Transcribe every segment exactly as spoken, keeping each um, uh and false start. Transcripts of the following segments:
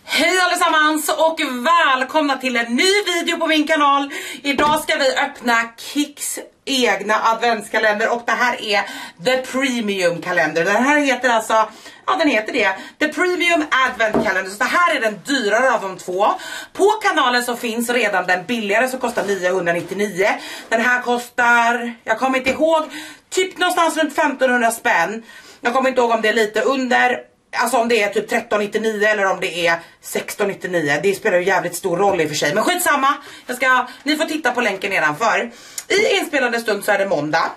Hej allesammans och välkomna till en ny video på min kanal. Idag ska vi öppna Kicks egna adventskalender och det här är The Premium kalender. Den här heter alltså, ja den heter det, The Premium Advent Calendar. Så det här är den dyrare av de två. På kanalen så finns redan den billigare som kostar niohundranittionio. Den här kostar, jag kommer inte ihåg, typ någonstans runt femtonhundra spänn. Jag kommer inte ihåg om det är lite under. Alltså om det är typ tretton nittionio eller om det är sexton nittionio. Det spelar ju jävligt stor roll i och för sig. Men skitsamma, jag ska, ni får titta på länken nedanför. I inspelande stund så är det måndag.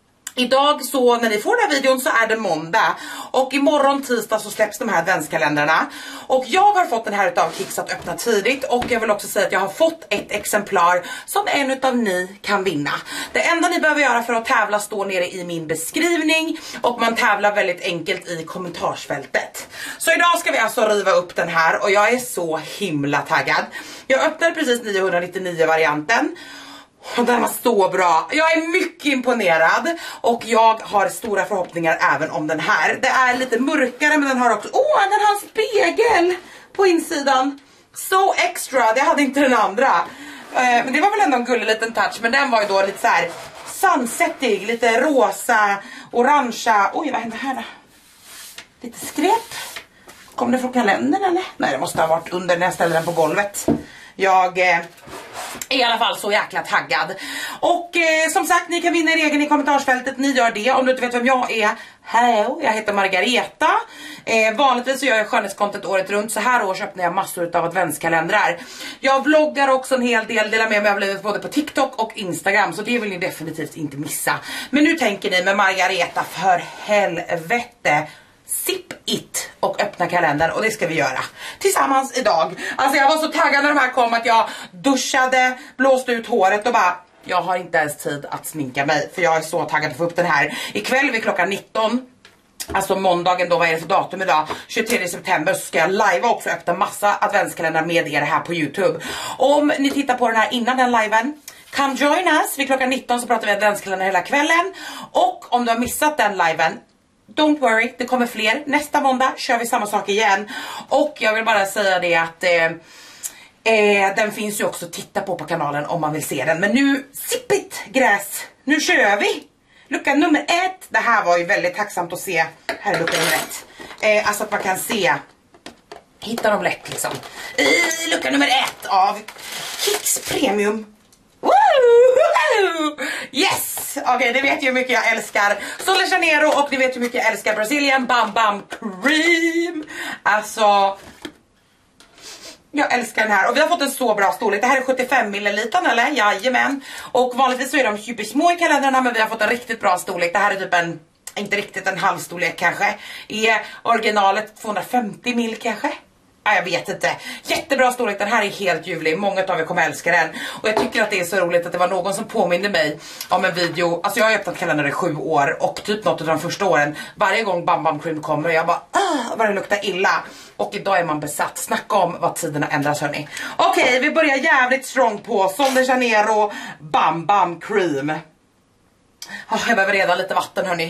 Idag så när ni får den här videon så är det måndag. Och imorgon tisdag så släpps de här adventskalendrarna. Och jag har fått den här utav Kicks att öppna tidigt. Och jag vill också säga att jag har fått ett exemplar som en utav ni kan vinna. Det enda ni behöver göra för att tävla står nere i min beskrivning. Och man tävlar väldigt enkelt i kommentarsfältet. Så idag ska vi alltså riva upp den här. Och jag är så himla taggad. Jag öppnade precis niohundranittionio varianten. Och den var så bra. Jag är mycket imponerad. Och jag har stora förhoppningar även om den här. Det är lite mörkare men den har också, åh oh, den har en spegel på insidan. So extra, det hade inte den andra. eh, Men det var väl ändå en gullig liten touch. Men den var ju då lite så här sunsetig, lite rosa, orangea. Oj, vad hände här då? Lite skräp. Kom det från kalendern eller? Nej, det måste ha varit under när jag ställde den på golvet. Jag eh, är i alla fall så jäkla taggad. Och eh, som sagt, ni kan vinna er egen i kommentarsfältet. Ni gör det. Om du inte vet vem jag är, hello, jag heter Margareta. eh, Vanligtvis så gör jag skönhetscontent året runt. Så här års öppnar jag massor av adventskalendrar. Jag vloggar också en hel del. Delar med mig av livet både på TikTok och Instagram. Så det vill ni definitivt inte missa. Men nu tänker ni med Margareta, för helvete, sip it och öppna kalendern, och det ska vi göra tillsammans idag. Alltså jag var så taggad när de här kom att jag duschade, blåste ut håret och bara, jag har inte ens tid att sminka mig för jag är så taggad att få upp den här. Ikväll vid klockan nitton, alltså måndagen då, vad är det för datum idag? tjugotredje september, så ska jag live också öppna massa adventskalendrar med er här på YouTube. Om ni tittar på den här innan den liven, come join us. Vid klockan nitton så pratar vi adventskalendrar hela kvällen. Och om du har missat den liven, don't worry, det kommer fler. Nästa måndag kör vi samma sak igen. Och jag vill bara säga det att eh, eh, den finns ju också att titta på på kanalen om man vill se den. Men nu, sip it, gräs. Nu kör vi. Lucka nummer ett. Det här var ju väldigt tacksamt att se. Här är lucka nummer ett. Eh, alltså att man kan se. Hitta dem lätt liksom. I lucka nummer ett av Kicks Premium. Woo! Yes! Okej, okay, det vet ju hur mycket jag älskar Sol de Janeiro och ni vet hur mycket jag älskar Brazilian Bam Bam Cream. Alltså, jag älskar den här. Och vi har fått en så bra storlek. Det här är sjuttiofem milliliter eller? Jajamän. Och vanligtvis så är de supersmå i kalendrarna, men vi har fått en riktigt bra storlek. Det här är typ en, inte riktigt en halv storlek kanske. Är originalet tvåhundrafemtio mil kanske? Ja, jag vet inte. Jättebra storlek, den här är helt ljuvlig. Många av er kommer älska den. Och jag tycker att det är så roligt att det var någon som påminner mig om en video. Alltså jag har öppnat kalendern i sju år. Och typ något av de första åren, varje gång Bam Bam Cream kommer, jag bara, ah, vad det luktar illa. Och idag är man besatt. Snacka om vad tiderna ändras, hörni. Okej, okay, vi börjar jävligt strong på Sol de Janeiro Bam Bam Cream. oh, Jag behöver reda lite vatten, hörni.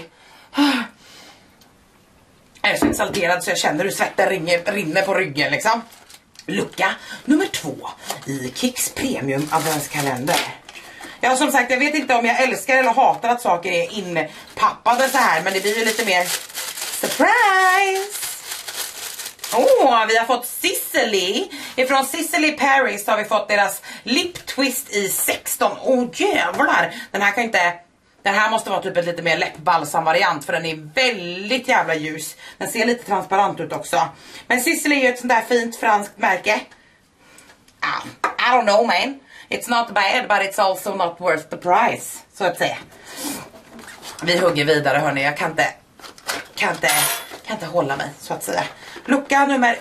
Jag är så exalterad så jag känner hur svetten ringer, rinner på ryggen liksom. Lucka nummer två i Kicks Premium adventskalender. Ja, som sagt, jag vet inte om jag älskar eller hatar att saker är inpappade så här, men det blir ju lite mer surprise. Åh, oh, vi har fått Sisley. Ifrån Sisley Paris har vi fått deras lip twist i sexton. Åh oh, jävlar, den här kan inte... Den här måste vara typ ett lite mer läppbalsam variant, för den är väldigt jävla ljus. Den ser lite transparent ut också. Men Sisley är ju ett sånt där fint franskt märke. Ah, I don't know man. It's not bad, but it's also not worth the price, så att säga. Vi hugger vidare, hörni. Jag kan inte, kan inte, kan inte hålla mig, så att säga. Lucka nummer...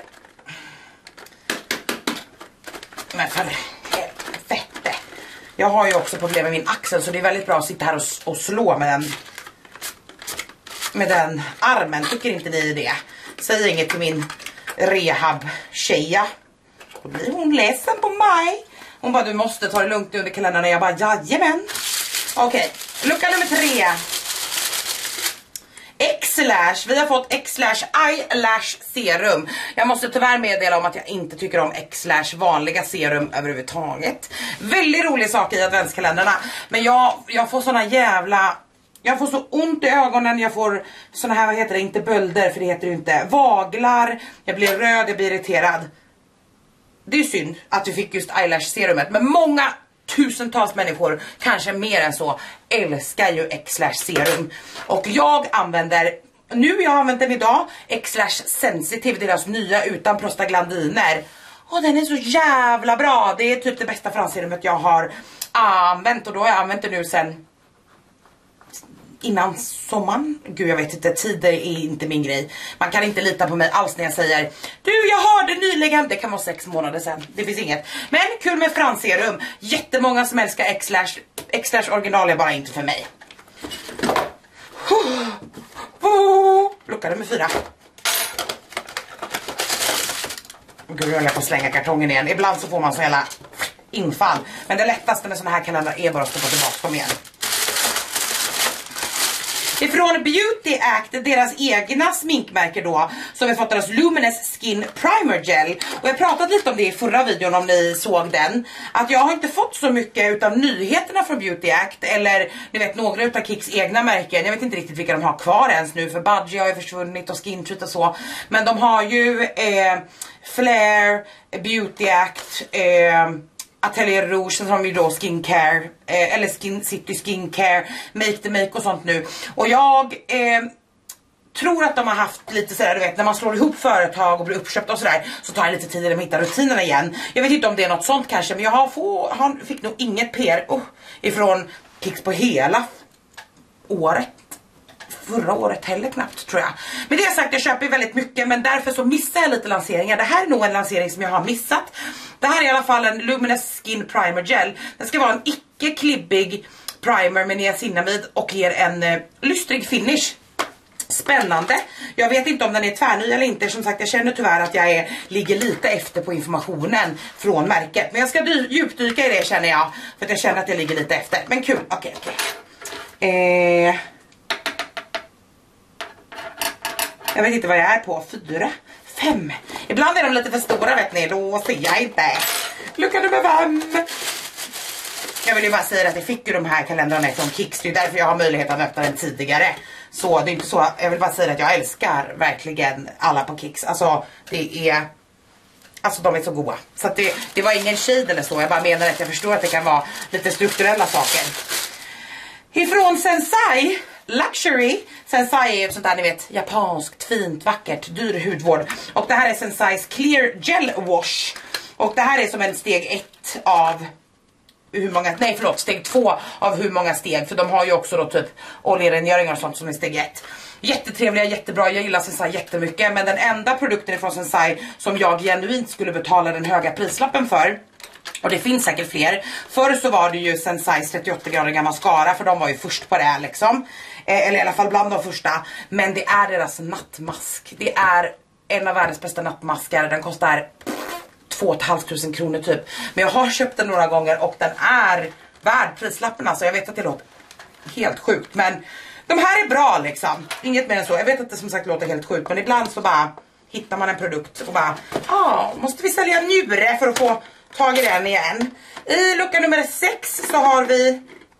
Men för helvete. Jag har ju också problem med min axel, så det är väldigt bra att sitta här och, och slå med den med den armen. Tycker inte ni det? Säg inget till min rehab-tjeja. Då blir hon ledsen på mig. Hon bara, du måste ta det lugnt under kalendern. Jag bara, jajamän. Okej, lucka nummer tre. X X-Lash, vi har fått X-Lash Eyelash Serum. Jag måste tyvärr meddela om att jag inte tycker om X-Lash vanliga serum överhuvudtaget. Väldigt rolig sak i adventskalendrarna. Men jag, jag får såna jävla... Jag får så ont i ögonen, jag får såna här, vad heter det, inte bölder för det heter det inte, vaglar, jag blir röd, jag blir irriterad. Det är synd att vi fick just eyelash serumet, men många tusentals människor, kanske mer än så, älskar ju X-Lash serum. Och jag använder, nu jag har använt den idag, X-Lash Sensitive, deras nya utan prostaglandiner. Och den är så jävla bra, det är typ det bästa fransserumet jag har använt, och då har jag använt det nu sen innan sommaren. Gud, jag vet inte, tider är inte min grej. Man kan inte lita på mig alls när jag säger du, jag har det nyligen. Det kan vara sex månader sedan, det finns inget. Men kul med fransserum. Jättemånga som älskar X-Lash. X-Lash original är bara inte för mig. Lucka nummer fyra. Gud, jag håller på att slänga kartongen igen. Ibland så får man så hela infall. Men det lättaste med såna här kalendrar är bara att stoppa tillbaka dem igen. Ifrån Beauty Act, deras egna sminkmärke då, så har vi fått deras Luminous Skin Primer Gel. Och jag pratade lite om det i förra videon om ni såg den. Att jag har inte fått så mycket utav nyheterna från Beauty Act, eller ni vet några utav Kicks egna märken. Jag vet inte riktigt vilka de har kvar ens nu, för Budgie har ju försvunnit och Skin Treat och så. Men de har ju eh, Flare, Beauty Act, eh, Atelier Rouge, som har ju då skincare, eh, eller Skin City Skincare, Make the Make och sånt nu. Och jag eh, tror att de har haft lite sådär, du vet, när man slår ihop företag och blir uppköpt och sådär, så tar det lite tid att hitta rutinerna igen. Jag vet inte om det är något sånt kanske, men jag har få, har, fick nog inget P R oh, ifrån Kicks på hela året. Förra året heller knappt, tror jag. Men det har sagt, jag köper väldigt mycket, men därför så missar jag lite lanseringar. Det här är nog en lansering som jag har missat. Det här är i alla fall en Luminous Skin Primer Gel. Det ska vara en icke-klibbig primer med niacinamid och ger en eh, lystrig finish. Spännande. Jag vet inte om den är tvärny eller inte. Som sagt, jag känner tyvärr att jag är, ligger lite efter på informationen från märket. Men jag ska dy- djupdyka i det, känner jag. För att jag känner att jag ligger lite efter. Men kul, okej, okay, okej. Okay. Eh... Jag vet inte vad jag är på. Fyra, fem. Ibland är de lite för stora, vet ni. Då ser jag inte. Lucka nummer fem. Jag vill ju bara säga att jag fick ju de här kalendrarna från Kicks. Det är därför jag har möjlighet att öppna den tidigare. Så det är inte så. Jag vill bara säga att jag älskar verkligen alla på Kicks. Alltså det är... Alltså de är så goda. Så att det, det var ingen shade eller så. Jag bara menar att jag förstår att det kan vara lite strukturella saker. Ifrån Sensai Luxury. Sensai är sånt där, ni vet, japanskt, fint, vackert, dyr hudvård. Och det här är Sensais Clear Gel Wash. Och det här är som en steg ett av hur många, nej förlåt, steg två av hur många steg. För de har ju också då typ oljerengöringar och sånt som är steg ett. Jättetrevliga, jättebra, jag gillar Sensai jättemycket. Men den enda produkten från Sensai som jag genuint skulle betala den höga prislappen för, och det finns säkert fler. Förr så var det ju Sensais trettioåtta-gradiga mascara, för de var ju först på det liksom. Eh, eller i alla fall bland de första. Men det är deras nattmask. Det är en av världens bästa nattmaskar. Den kostar två och ett halvt tusen kronor typ. Men jag har köpt den några gånger och den är värd prislappen. Alltså jag vet att det låter helt sjukt, men de här är bra liksom. Inget mer än så. Jag vet att det som sagt låter helt sjukt, men ibland så bara hittar man en produkt och bara, ah, måste vi sälja njure för att få tag i den igen. I lucka nummer sex så har vi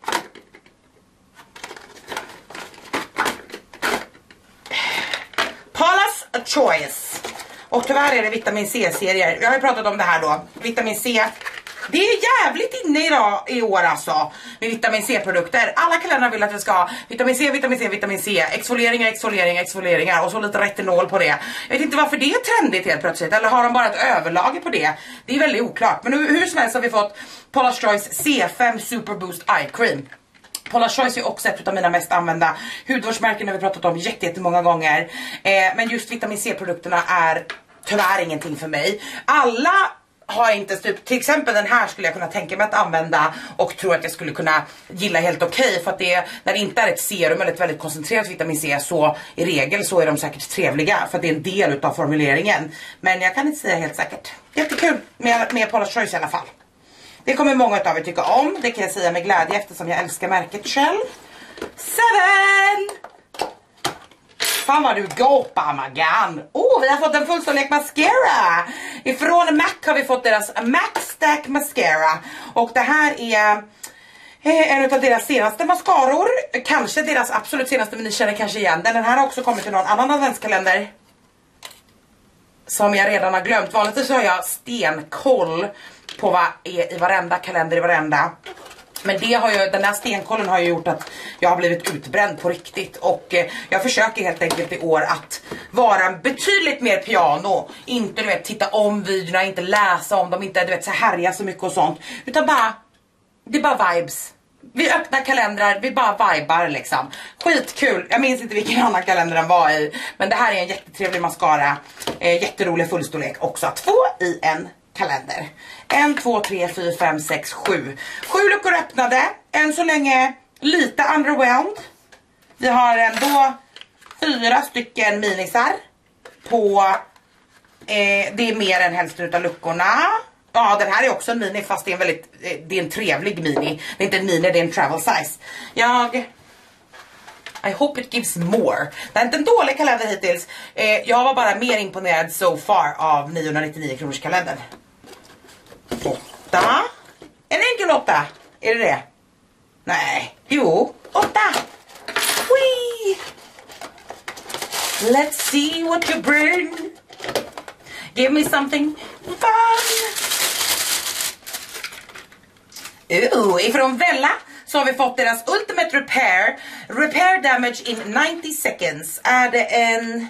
Paula's Choice. Och tyvärr är det vitamin C-serier. Jag har ju pratat om det här då. Vitamin C. Det är jävligt inne idag i år alltså. Med vitamin C-produkter. Alla kalendrar vill att vi ska ha vitamin C, vitamin C, vitamin C. Exfolieringar, exfolieringar, exfolieringar. Och så lite retinol på det. Jag vet inte varför det är trendigt helt plötsligt. Eller har de bara ett överlager på det? Det är väldigt oklart. Men hur, hur som helst har vi fått Paula's Choice C fem Super Boost Eye Cream. Paula's Choice är också ett av mina mest använda hudvårdsmärken, har vi pratat om jättemånga gånger. Eh, men just vitamin C-produkterna är tyvärr ingenting för mig. Alla har inte, typ, till exempel den här skulle jag kunna tänka mig att använda och tror att jag skulle kunna gilla helt okej. Okay, för att det, när det inte är ett serum eller ett väldigt koncentrerat vitamin C, så i regel så är de säkert trevliga. För att det är en del av formuleringen. Men jag kan inte säga helt säkert. Jättekul med, med Paula's Choice i alla fall. Det kommer många av er tycka om. Det kan jag säga med glädje eftersom jag älskar märket själv. Seven! fan vad du gapar, Magan. Oh, vi har fått en fullstorlek mascara. Ifrån MAC har vi fått deras MAC Stack Mascara. Och det här är en av deras senaste mascaror. Kanske deras absolut senaste, men ni känner kanske igen den. Den här har också kommit till någon annan adventskalender som jag redan har glömt. Vanligtvis så har jag stenkoll på vad är i varenda kalender i varenda. Men det har ju, den här stenkollen har ju gjort att jag har blivit utbränd på riktigt. Och eh, jag försöker helt enkelt i år att vara betydligt mer piano. Inte du vet, titta om videorna, inte läsa om dem, inte du vet så härja så mycket och sånt. Utan bara, det är bara vibes. Vi öppnar kalendrar, vi bara vibar liksom. Skitkul, jag minns inte vilken annan kalender den var i. Men det här är en jättetrevlig mascara. eh, Jätterolig fullstorlek också. Två i en kalender. En, två, tre, fyra, fem, sex, sju. Sju luckor öppnade. Än så länge lite underwhelmed. Vi har ändå fyra stycken minisar på eh, det är mer än hälften av luckorna. Ja, den här är också en mini, fast det är en väldigt eh, det är en trevlig mini. Det är inte en mini, det är en travel size. Jag I hope it gives more. Det är inte en dålig kalender hittills. eh, Jag var bara mer imponerad so far av niohundranittionio kronors kalendern. Åtta. En enkel åtta. Är det det? Nej. Jo. Åtta. Wee. Let's see what you bring. Give me something fun. Ooh, ifrån Vella så har vi fått deras Ultimate Repair. Repair damage in ninety seconds. Är det en...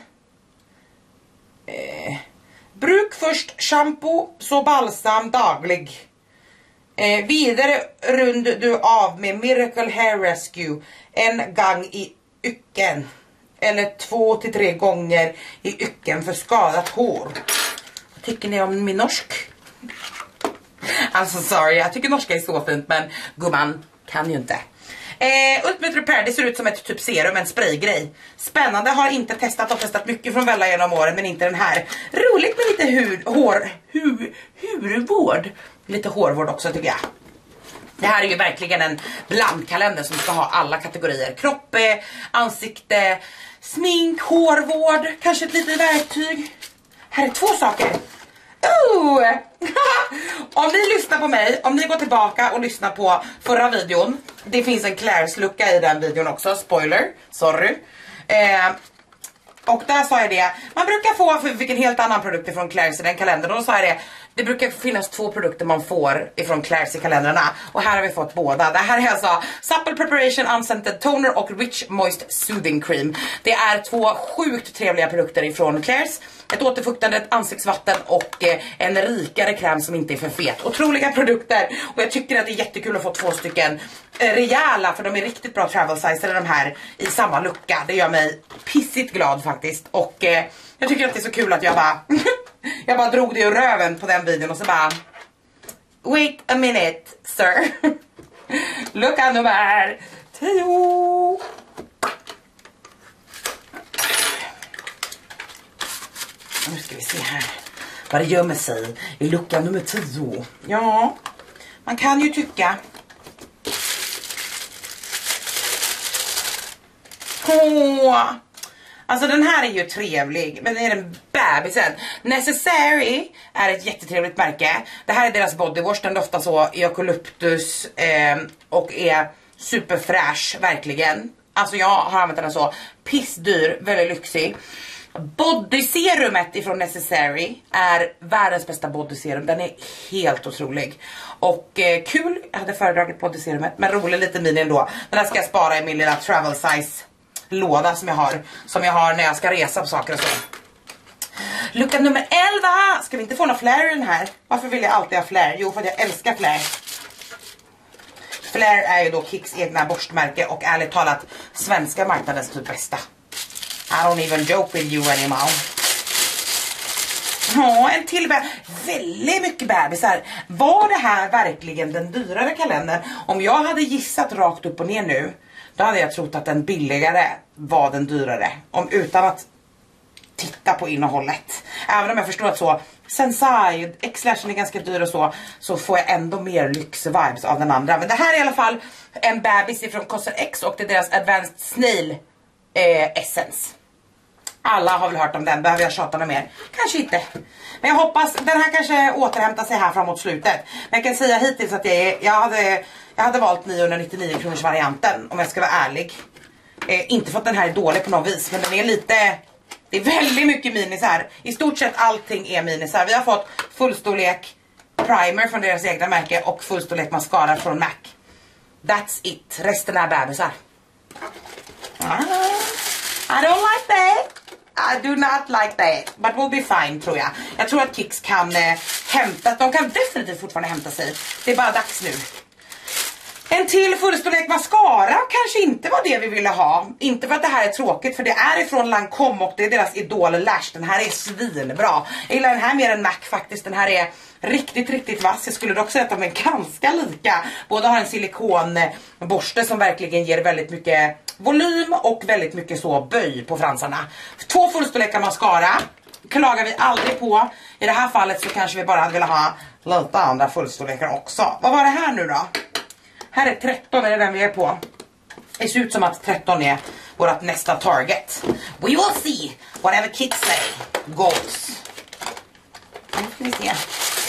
Eh, bruk först shampoo, så balsam daglig. Eh, vidare rund du av med Miracle Hair Rescue en gång i ycken. Eller två till tre gånger i ycken för skadat hår. Vad tycker ni om min norsk? Alltså sorry, jag tycker norska är så fint, men gumman kan ju inte. Eh, Ultimate Repair, det ser ut som ett typ serum, en spraygrej. Spännande, har inte testat och testat mycket från Vella genom åren, men inte den här. Roligt med lite hud, hår, hu, hurvård. Lite hårvård också tycker jag. Det här är ju verkligen en blandkalender som ska ha alla kategorier. Kropp, eh, ansikte, smink, hårvård, kanske ett litet verktyg. Här är två saker. Oh! Om ni lyssnar på mig, om ni går tillbaka och lyssnar på förra videon, det finns en Claire's lucka i den videon också, spoiler, sorry. eh, Och där sa jag det, man brukar få, för vi fick en helt annan produkt från Claire's i den kalendern. Då sa jag det, det brukar finnas två produkter man får ifrån Claire's i kalendrarna. Och här har vi fått båda. Det här är alltså Supple Preparation Unscented Toner och Rich Moist Soothing Cream. Det är två sjukt trevliga produkter ifrån Claire's. Ett återfuktande, ett ansiktsvatten och eh, en rikare kräm som inte är för fet. Otroliga produkter. Och jag tycker att det är jättekul att få två stycken eh, rejäla, för de är riktigt bra travel size, de här i samma lucka. Det gör mig pissigt glad faktiskt. Och eh, jag tycker att det är så kul att jag bara jag bara drog det ur röven på den videon och så bara wait a minute sir. Lucka nummer tio. Nu ska vi se här vad det gömmer sig i lucka nummer tio. Ja, man kan ju tycka. Åh, alltså den här är ju trevlig, men är den bebisen. Necessary är ett jättetrevligt märke. Det här är deras bodywash, den doftar så eukalyptus eh, och är superfräsch, verkligen. Alltså jag har använt den så pissdyr, väldigt lyxig. Bodyserumet ifrån Necessary är världens bästa bodyserum. Den är helt otrolig. Och eh, kul, jag hade föredragit bodyserumet, men rolig lite mini ändå. Den här ska jag spara i min lilla travel size låda som jag har. Som jag har när jag ska resa på saker och så. Lucka nummer elva. Ska vi inte få någon flare i den här? Varför vill jag alltid ha flare? Jo, för att jag älskar flare. Flare är ju då Kicks egna borstmärke och ärligt talat svenska marknadens typ bästa. I don't even joke with you anymore. Ja, en till bebis. Väldigt mycket bebisar. Var det här verkligen den dyrare kalendern? Om jag hade gissat rakt upp och ner nu, då hade jag trott att den billigare var den dyrare. Om utan att titta på innehållet. Även om jag förstår att så Sensai, X-lashen är ganska dyr och så, så får jag ändå mer lyx-vibes av den andra. Men det här är i alla fall en bebis från Cosrx och det är deras Advanced Snail eh, Essence. Alla har väl hört om den, behöver jag tjata något mer? Kanske inte. Men jag hoppas, den här kanske återhämtar sig här framåt slutet. Men jag kan säga hittills att jag, är, jag, hade, jag hade valt niohundranittionio kronors varianten, om jag ska vara ärlig. Eh, inte för att den här är dålig på något vis, men den är lite... Det är väldigt mycket minisar. I stort sett allting är minisar. Vi har fått fullstorlek primer från deras egna märke och fullstorlek mascara från MAC. That's it. Resten är bebisar. Ah, I don't like that. I do not like that. But we'll be fine, tror jag. Jag tror att Kicks kan eh, hämta. De kan definitivt fortfarande hämta sig. Det är bara dags nu. En till fullstorlek mascara kanske inte var det vi ville ha. Inte för att det här är tråkigt, för det är ifrån Lancome och det är deras Idol Lash. Den här är svinbra. Jag gillar den här mer än MAC faktiskt. Den här är riktigt, riktigt vass. Jag skulle dock säga att de är ganska lika. Båda har en silikonborste som verkligen ger väldigt mycket volym och väldigt mycket så böj på fransarna. Två fullstorlekar mascara klagar vi aldrig på. I det här fallet så kanske vi bara hade velat ha lite andra fullstorlekar också. Vad var det här nu då? Här är tretton, är det den vi är på. Det ser ut som att tretton är vårt nästa target. We will see. Whatever Kicks say goes. Nu ska vi se.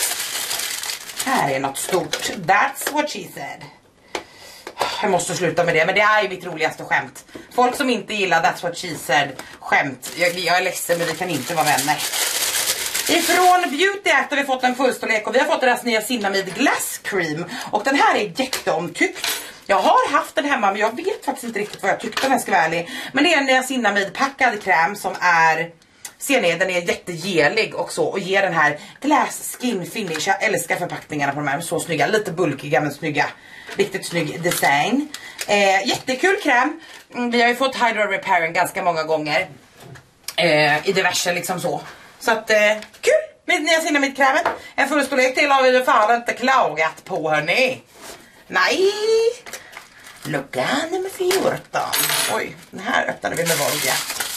Här är något stort. That's what she said. Jag måste sluta med det, men det är ju mitt roligaste skämt. Folk som inte gillar That's what she said skämt. Jag, jag är ledsen, men vi kan inte vara vänner. Ifrån Beauty Act har vi fått en fullstorlek och vi har fått deras nya Cinnamide Glass Cream. Och den här är jätteomtyckt. Jag har haft den hemma, men jag vet faktiskt inte riktigt vad jag tyckte om jag ska vara ärlig. Men det är en nya Cinnamide packad kräm som är... Ser ni, den är jättegelig och så. Och ger den här glass skin finish. Jag älskar förpackningarna på de här. Så snygga, lite bulkiga men snygga. Riktigt snygg design. Eh, jättekul kräm. Vi har ju fått Hydra Repairing ganska många gånger. Eh, I diverse liksom så. Så att, eh, kul med nya Cinnamide-krämen. En fullstorlek till har vi ju fan inte klagat på, hörni. Nej. Lucka nummer fjorton. Oj, den här öppnade vi med våld, ja.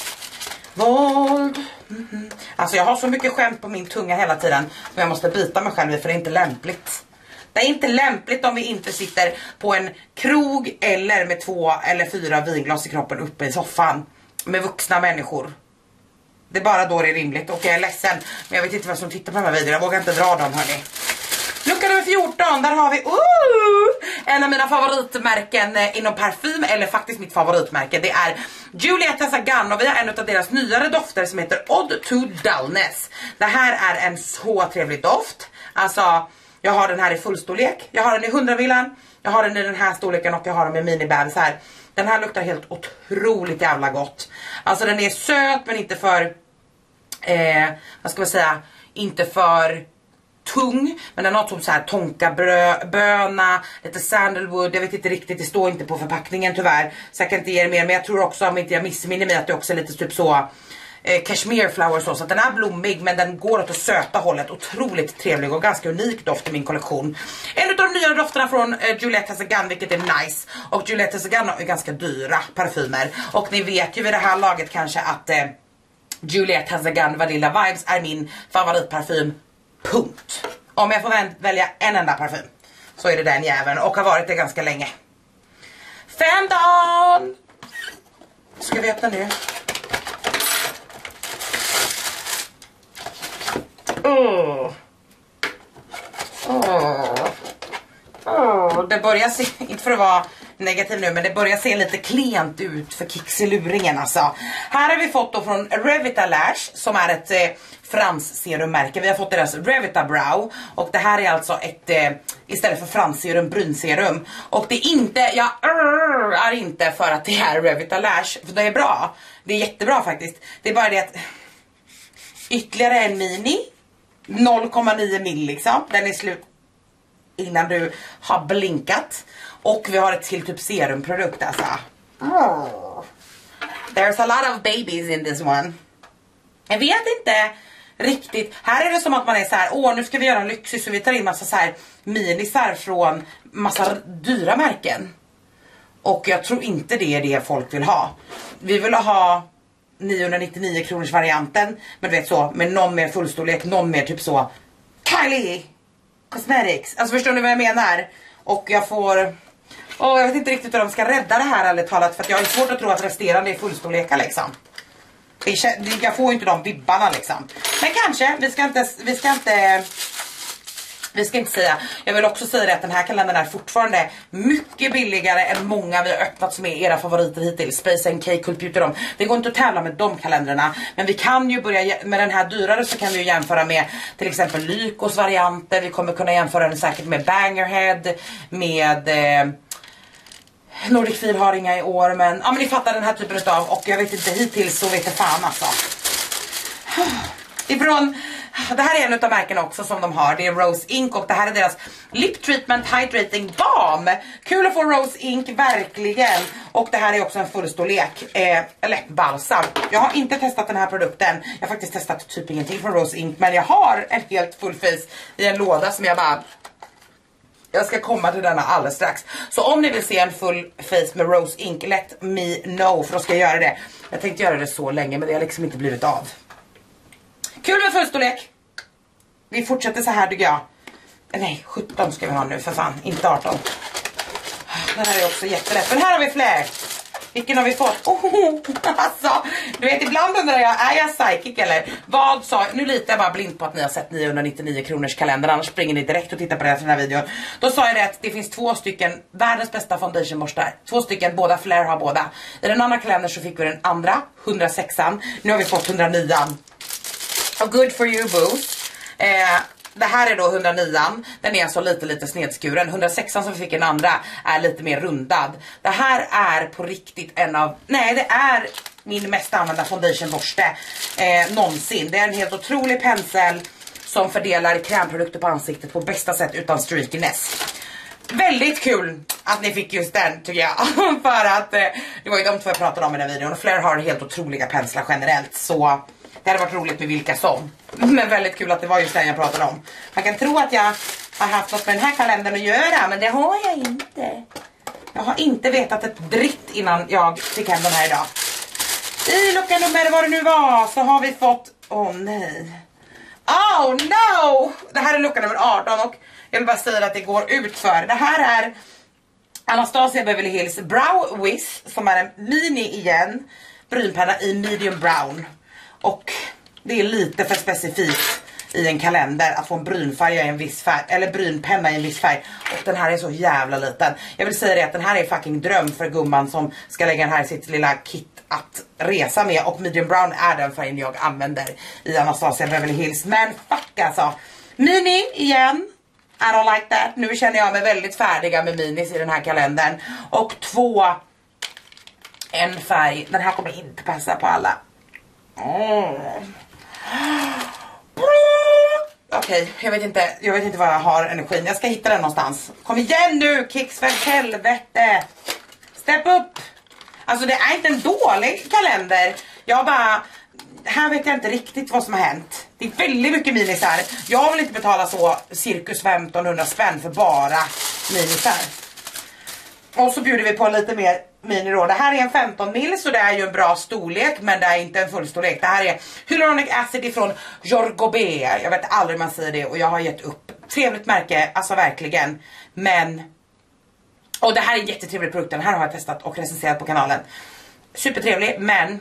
Våld. Mm-hmm. Alltså jag har så mycket skämt på min tunga hela tiden som jag måste bita mig själv i, för det är inte lämpligt. Det är inte lämpligt om vi inte sitter på en krog eller med två eller fyra vinglas i kroppen uppe i soffan med vuxna människor. Det är bara då det är rimligt. Och jag är ledsen, men jag vet inte vad som tittar på de här videorna. Jag vågar inte dra dem, hörni. Lucka nummer fjorton, där har vi uh, en av mina favoritmärken inom parfym. Eller faktiskt mitt favoritmärke. Det är Juliette Hazagan. Och vi har en av deras nyare dofter som heter Odd to Dullness. Det här är en så trevlig doft. Alltså, jag har den här i fullstorlek. Jag har den i hundra-villan. Jag har den i den här storleken och jag har den med minibabs här. Den här luktar helt otroligt jävla gott. Alltså den är söt men inte för, eh, vad ska man säga, inte för tung. Men den har typ så här tonka brö, böna, lite sandalwood. Jag vet inte riktigt, det står inte på förpackningen tyvärr. Så jag kan inte ge det mer. Men jag tror också, om inte jag missminner mig, att det också är lite typ så eh, cashmere flower så. Så att den är blommig men den går åt det söta hållet. Otroligt trevlig och ganska unik doft i min kollektion. En av de nya dofterna från eh, Juliette Hazagan, vilket är nice. Och Juliette Hazagan är ganska dyra parfymer. Och ni vet ju vid det här laget kanske att eh, Juliette Hazagan Vanilla Vibes är min favoritparfym. Punkt. Om jag får välja en enda parfym så är det den jäveln, och har varit det ganska länge. femton! Ska vi öppna nu? Åh. Åh. Åh. Det börjar se, inte för att vara negativ nu, men det börjar se lite klent ut för Kicks i luringen alltså. Här har vi fått då från Revita Lash, som är ett eh, frans serummärke. Vi har fått deras Revita Brow, och det här är alltså ett eh, istället för fransserum, brynserum. Och det är inte, jag är inte för att det är Revita Lash, för det är bra. Det är jättebra faktiskt. Det är bara det att ytterligare en mini noll komma nio mil liksom. Den är slut innan du har blinkat. Och vi har ett till typ serumprodukt alltså. Oh. There's a lot of babies in this one. Jag vet inte riktigt. Här är det som att man är så här: åh, nu ska vi göra en lyxig, så vi tar in massa så här minisar från massa dyra märken. Och jag tror inte det är det folk vill ha. Vi vill ha niohundranittionio kronors varianten, men du vet så, med någon mer fullstorlek, någon mer typ så Kylie Cosmetics. Alltså förstår ni vad jag menar? Och jag får... Åh, jag vet inte riktigt hur de ska rädda det här ärligt talat, för att jag har svårt att tro att resterande är fullstorlekar liksom. Jag får ju inte de vibbarna liksom. Men kanske, vi ska inte, vi ska inte Vi ska inte säga. Jag vill också säga det att den här kalendern är fortfarande mycket billigare än många vi har öppnat som är era favoriter hittills. Space and K, Computer dem. Det går inte att tävla med de kalendrarna. Men vi kan ju börja med den här dyrare, så kan vi ju jämföra med till exempel Lykos varianter. Vi kommer kunna jämföra den säkert med Bangerhead, med eh, Nordic Feed har inga i år, men ja, men ni fattar den här typen av. Och jag vet inte, hittills så vet jag fan alltså. Ifrån, det här är en av märkena också som de har. Det är Rose Ink och det här är deras Lip Treatment Hydrating Balm. Kul att få Rose Ink, verkligen. Och det här är också en fullstorlek eh, läppbalsam. Jag har inte testat den här produkten. Jag har faktiskt testat typ ingenting från Rose Ink, men jag har en helt full face i en låda som jag bara... Jag ska komma till denna alldeles strax. Så om ni vill se en full face med Rose Ink, let me know, för då ska jag göra det. Jag tänkte göra det så länge, men det har liksom inte blivit av. Kul med fullstorlek. Vi fortsätter så här tycker jag. Nej, sjutton ska vi ha nu för fan, inte arton. Den här är också jättelätt. Men här har vi fler. Vilken har vi fått? Oh, alltså, du vet, ibland undrar jag, är jag psychic eller? Vad sa, nu litar jag bara blint på att ni har sett niohundranittionio kronors kalender, annars springer ni direkt och tittar på den här videon. Då sa jag det att det finns två stycken världens bästa foundationborstar. Två stycken, båda Flair har båda. I den andra kalendern så fick vi den andra, hundrasexan. Nu har vi fått hundranio. Och good for you boos. Eh, det här är då hundranio. Den är alltså lite lite snedskuren. hundrasexan som vi fick en andra är lite mer rundad. Det här är på riktigt en av... Nej, det är min mest använda foundationborste eh, någonsin. Det är en helt otrolig pensel som fördelar krämprodukter på ansiktet på bästa sätt utan streakiness. Väldigt kul att ni fick just den tycker jag. För att eh, det var ju de två jag pratade om i den här videon. Och Flair har helt otroliga penslar generellt. Så... det hade varit roligt med vilka som. Men väldigt kul att det var just den jag pratade om. Man kan tro att jag har haft något med den här kalendern att göra, men det har jag inte. Jag har inte vetat ett dritt innan jag fick hem den här idag. I lucka nummer, vad det nu var, så har vi fått... Åh oh, nej. Oh no! Det här är lucka nummer arton och jag vill bara säga att det går ut för. Det här är Anastasia Beverly Hills Brow Wiz, som är en mini igen. Brynpenna i medium brown. Och det är lite för specifikt i en kalender att få en brynfärg i en viss färg, eller brynpenna i en viss färg. Och den här är så jävla liten. Jag vill säga det att den här är fucking dröm för gumman som ska lägga den här i sitt lilla kit att resa med. Och medium brown är den färgen jag använder i Anastasia Beverly Hills. Men fuck alltså. Mini igen. I don't like that. Nu känner jag mig väldigt färdiga med minis i den här kalendern. Och två. En färg. Den här kommer inte passa på alla. Mm. Okej, okay, jag vet inte jag vet inte vad jag har energin. Jag ska hitta den någonstans. Kom igen nu, Kicks, för helvete. Step upp. Alltså det är inte en dålig kalender. Jag bara, här vet jag inte riktigt vad som har hänt. Det är väldigt mycket minisar. Jag vill inte betala så cirkus femtonhundra spänn för bara minisar. Och så bjuder vi på lite mer mini då. Det här är en femton mil, så det är ju en bra storlek, men det är inte en fullstorlek. Det här är hyaluronic acid ifrån Jorgobert. Jag vet aldrig hur man säger det och jag har gett upp. Trevligt märke, alltså verkligen. Men, och det här är en jättetrevlig produkt. Den här har jag testat och recenserat på kanalen. Supertrevlig, men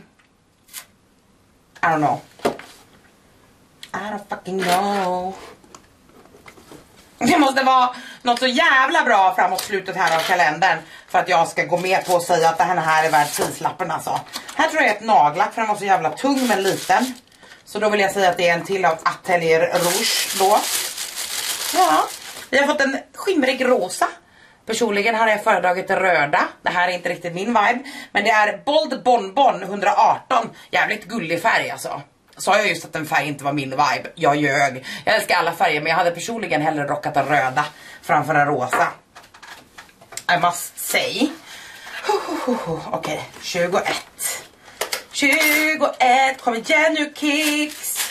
I don't know. I don't fucking know. Det måste vara något så jävla bra framåt slutet här av kalendern för att jag ska gå med på att säga att det här är värd prislappen alltså. Här tror jag är ett nagellack för den var så jävla tung men liten. Så då vill jag säga att det är en till av Atelier Rouge då. Ja, vi har fått en skimrig rosa. Personligen har jag föredragit det röda. Det här är inte riktigt min vibe. Men det är Bold Bonbon hundraarton. Jävligt gullig färg alltså. Sa jag just att en färg inte var min vibe. Jag ljög. Jag älskar alla färger, men jag hade personligen hellre rockat den röda framför den rosa. I must say. Okej, okay. tjugoett. tjugoett. Kom igen nu, Kicks.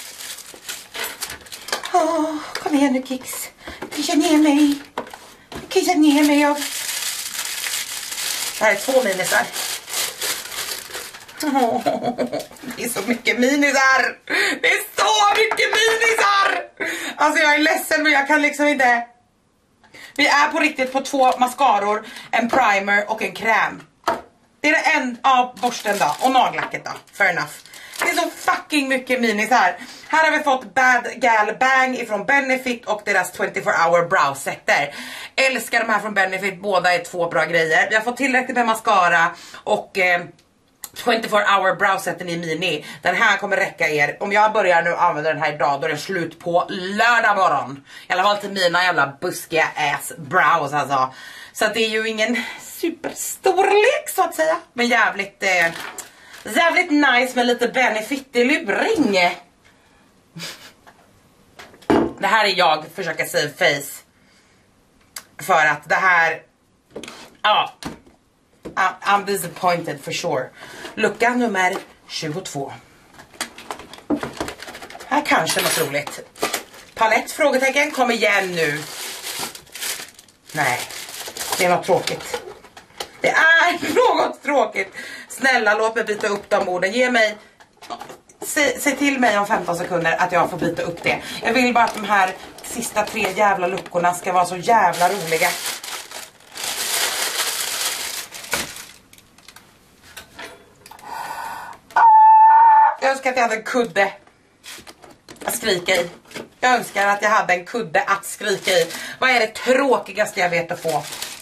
Oh, kom igen nu, Kicks. Kissa ner mig. Kissa ner mig. Jag... Det här är två minisar. Oh, det är så mycket minisar. Det är så mycket minisar. Alltså jag är ledsen, men jag kan liksom inte. Vi är på riktigt på två mascaror, en primer och en kräm. Det är det en av borsten då. Och nagellacket då, fair enough. Det är så fucking mycket minis här. Här har vi fått Bad Gal Bang ifrån Benefit och deras twenty-four hour brow setter. Älskar de här från Benefit, båda är två bra grejer. Vi har fått tillräckligt med mascara och eh, twenty-four hour brow setten i mini. Den här kommer räcka er. Om jag börjar nu använda den här idag, då är det slut på lördag morgon. I alla fall till mina jävla buskiga ass brows alltså. Så att det är ju ingen superstorlek så att säga. Men jävligt eh, jävligt nice med lite Benefit i luring. Det här är jag försöker save face. För att det här, ja, I'm disappointed for sure. Lucka nummer tjugotvå. Här kanske något roligt. Palett, frågetecken, kom igen nu. Nej, det är något tråkigt. Det är något tråkigt. Snälla, låt mig byta upp de orden. Ge mig, säg, säg till mig om femton sekunder att jag får byta upp det. Jag vill bara att de här sista tre jävla luckorna ska vara så jävla roliga. Jag önskar att jag hade en kudde att skrika i. Jag önskar att jag hade en kudde att skrika i. Vad är det tråkigaste jag vet att få?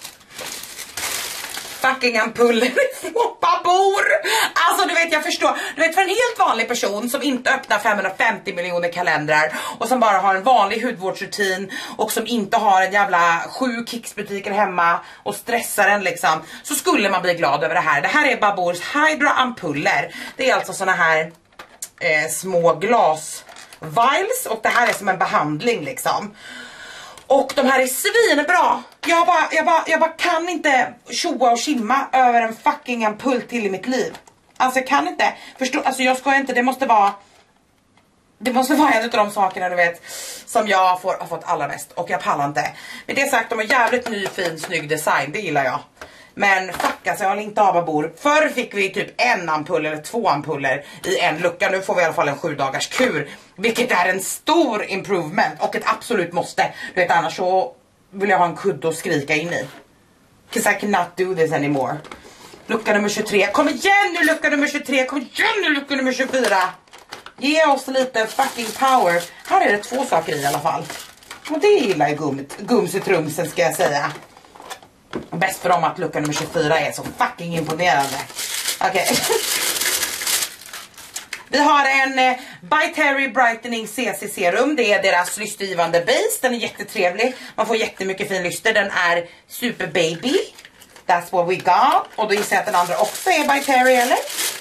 Fucking ampuller från Babor. Alltså du vet, jag förstår. Du vet, för en helt vanlig person som inte öppnar femhundrafemtio miljoner kalendrar och som bara har en vanlig hudvårdsrutin och som inte har en jävla sju Kicks-butiker hemma och stressar en liksom, så skulle man bli glad över det här. Det här är Babors Hydra ampuller. Det är alltså såna här eh, små glas vials och det här är som en behandling liksom. Och de här är svinbra. Jag bara, jag bara, jag bara kan inte tjoa och kimma över en fucking ampull till i mitt liv. Alltså jag kan inte. Förstå, alltså jag ska inte, det måste vara Det måste vara en av de sakerna du vet som jag får, har fått allra mest. Och jag pallar inte. Med det sagt, de har jävligt ny, fin, snygg design. Det gillar jag. Men fuck alltså, jag har inte av Babor. Förr fick vi typ en ampull eller två ampuller i en lucka. Nu får vi i alla fall en sju dagars kur. Vilket är en stor improvement. Och ett absolut måste. Du vet, annars så vill jag ha en kudde att skrika in i. 'Cause I cannot do this anymore. Lucka nummer tjugotre. Kom igen nu lucka nummer tjugotre. Kom igen nu lucka nummer tjugofyra. Ge oss lite fucking power. Här är det två saker i alla fall. Och det gillar ju gummet. Gumsetrumsen ska jag säga. Bäst för dem att lucka nummer tjugofyra är så fucking imponerande. Okej. Okay. Vi har en eh, By Terry Brightening C C serum. Det är deras lystgivande base. Den är jättetrevlig. Man får jättemycket fin lyster. Den är super baby. That's what we got. Och då gissar jag att den andra också är By Terry, eller?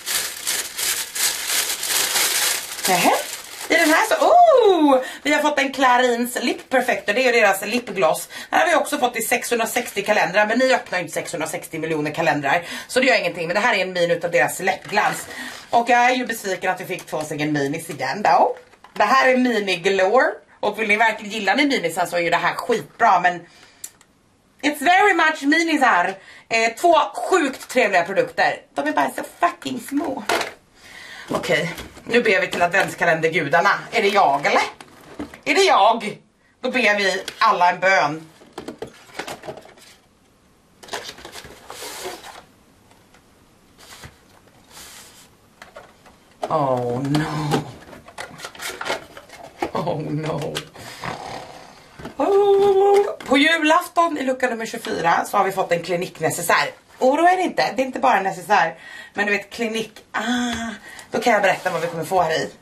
Nähä. I den här så, oh! Vi har fått en Clarins Lip Perfector. Det är deras lipgloss. Den har vi också fått i sexhundrasextio kalendrar. Men ni öppnar inte sexhundrasextio miljoner kalendrar. Så det gör ingenting. Men det här är en min utav deras läppglans. Och jag är ju besviken att vi fick två stycken minis igen då. Det här är mini galore. Och vill ni verkligen gilla ni minisen så är ju det här skitbra. Men it's very much minis här. Eh, två sjukt trevliga produkter. De är bara så fucking små. Okej, okay. Nu ber vi till adventskalendergudarna. Är det jag eller? Är det jag? Då ber vi alla en bön. Oh no. Oh no. Oh. På julafton i lucka nummer tjugofyra så har vi fått en kliniknecessär. Oro är det inte, det är inte bara en necessär. Men du vet, klinik, ah, då kan jag berätta vad vi kommer få här i.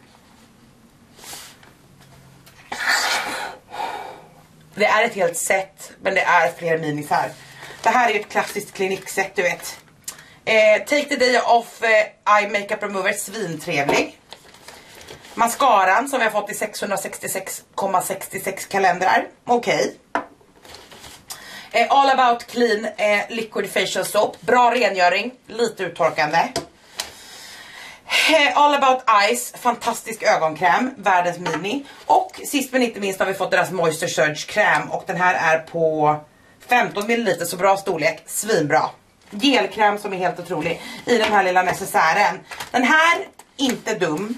Det är ett helt set, men det är fler minis här. Det här är ett klassiskt klinikset, du vet. Eh, Take the day off eh, eye makeup remover, svintrevlig. Mascaran som vi har fått i sexhundrasextiosex komma sextiosex kalendrar. Okej. Okay. Eh, All About Clean eh, Liquid Facial Soap. Bra rengöring, lite uttorkande. eh, All About Eyes, fantastisk ögonkräm, världens mini. Och sist men inte minst har vi fått deras Moisture Surge kräm. Och den här är på femton milliliter, så bra storlek, svinbra. Gelkräm som är helt otrolig i den här lilla necessären. Den här, inte dum.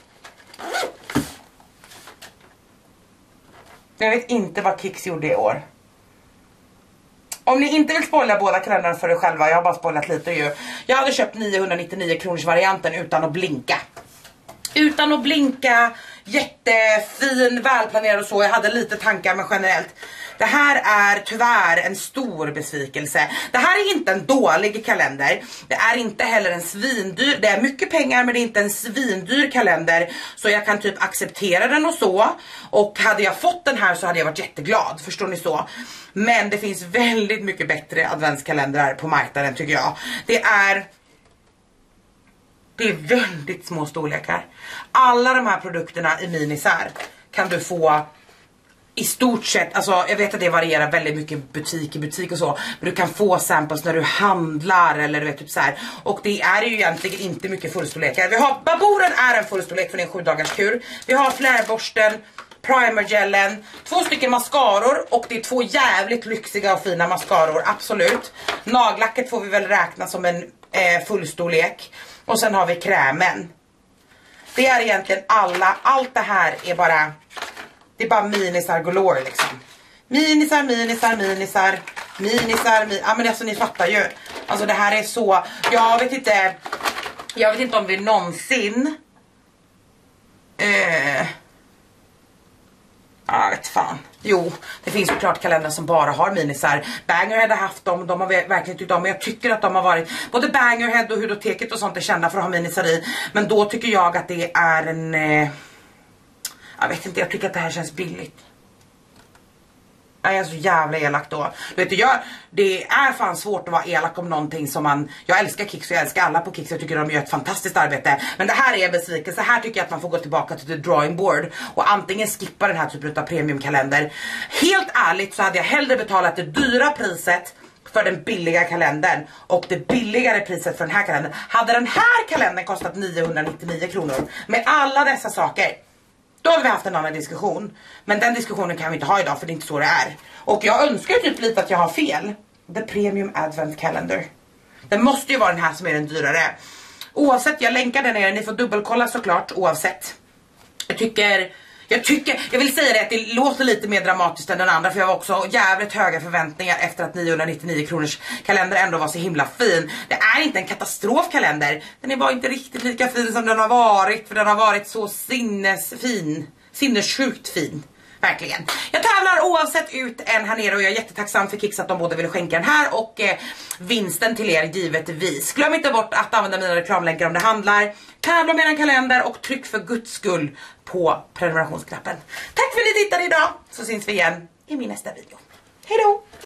Jag vet inte vad Kicks gjorde i år. Om ni inte vill spoila båda kalendrarna för er själva, jag har bara spoilat lite ju. Jag hade köpt niohundranittionio kronors varianten utan att blinka. Utan att blinka, jättefin, välplanerad och så. Jag hade lite tankar, men generellt. Det här är tyvärr en stor besvikelse. Det här är inte en dålig kalender. Det är inte heller en svindyr. Det är mycket pengar, men det är inte en svindyr kalender. Så jag kan typ acceptera den och så. Och hade jag fått den här så hade jag varit jätteglad. Förstår ni så? Men det finns väldigt mycket bättre adventskalendrar på marknaden tycker jag. Det är... Det är väldigt små storlekar. Alla de här produkterna i minisar kan du få i stort sett, alltså jag vet att det varierar väldigt mycket butik i butik och så, men du kan få samples när du handlar eller du vet typ så här. Och det är ju egentligen inte mycket fullstorlekar. Vi har Baboren är en fullstorlek för en sju dagars kur. Vi har flärborsten, primergelen, två stycken mascaror och det är två jävligt lyxiga och fina mascaror, absolut. Nagellacket får vi väl räkna som en eh, fullstorlek. Och sen har vi krämen. Det är egentligen alla, allt det här är bara, det är bara minisar galore liksom. Minisar, minisar, minisar, minisar, min, ja men alltså ni fattar ju. Alltså det här är så, jag vet inte, jag vet inte om vi någonsin, eh, jag vet fan. Jo, det finns ju klart kalendrar som bara har minisar. Bangerhead har haft dem, de har verkligen tyckt om. Men jag tycker att de har varit, både Bangerhead och Hudoteket och sånt är kända för att ha minisar i. Men då tycker jag att det är en, eh, jag vet inte, jag tycker att det här känns billigt. Jag är så jävla elak då. Du vet, jag, det är fan svårt att vara elak om någonting som man... Jag älskar Kicks och jag älskar alla på Kicks. Jag tycker de gör ett fantastiskt arbete. Men det här är en besvikelse. Här tycker jag att man får gå tillbaka till the drawing board. Och antingen skippa den här typen av premiumkalender. Helt ärligt så hade jag hellre betalat det dyra priset för den billiga kalendern. Och det billigare priset för den här kalendern. Hade den här kalendern kostat niohundranittionio kronor. Med alla dessa saker. Då har vi haft en annan diskussion. Men den diskussionen kan vi inte ha idag för det är inte så det är. Och jag önskar typ lite att jag har fel. The Premium Advent Calendar. Det måste ju vara den här som är den dyrare. Oavsett, jag länkar den nere. Ni får dubbelkolla såklart oavsett. Jag tycker... Jag tycker, jag vill säga det att det låter lite mer dramatiskt än den andra. För jag har också jävligt höga förväntningar efter att niohundranittionio kronors kalender ändå var så himla fin. Det är inte en katastrofkalender. Den är bara inte riktigt lika fin som den har varit. För den har varit så sinnesfin. Sinnessjukt fin. Verkligen. Jag tävlar oavsett ut en här nere och jag är jättetacksam för Kicks att de både ville skänka den här och eh, vinsten till er givetvis. Glöm inte bort att använda mina reklamlänkar om det handlar. Tävla med en kalender och tryck för guds skull på prenumerationsknappen. Tack för att ni tittade idag, så syns vi igen i min nästa video. Hej då!